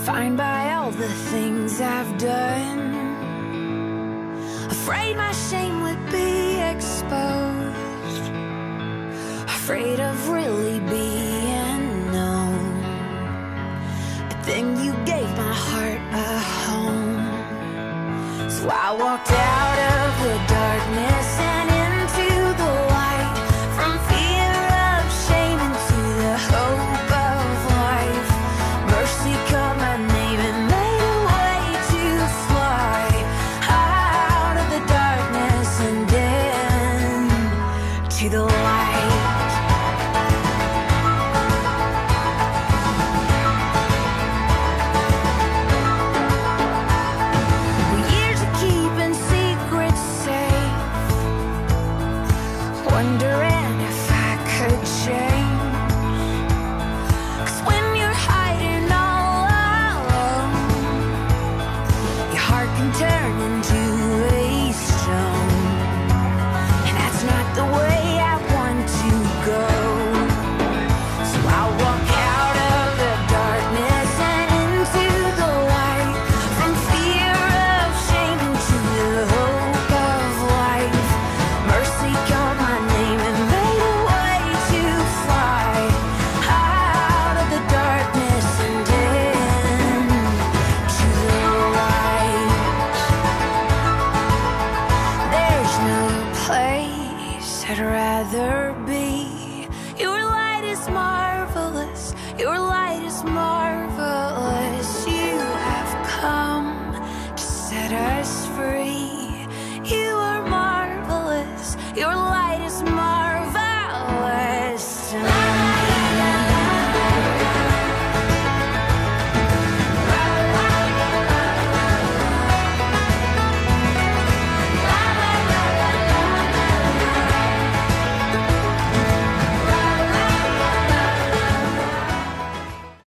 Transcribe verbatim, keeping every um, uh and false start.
Defined by all the things I've done, afraid my shame would be exposed, afraid of really being known. But then you gave my heart a home. So I walked out of the darkness and into the light, from fear of shame into the hope of life. Mercy called my name and made a way to fly out of the darkness and into the light. Wondering if I could change, 'cause when you're hiding all alone, your heart can turn into a stone. And that's not the way I want to go. So I walk out of the darkness and into the light, from fear of shame into the hope of life. Mercy called my name and made a way to fly out of the darkness and into the light. There's no place I'd rather be. Your light is marvelous. Your light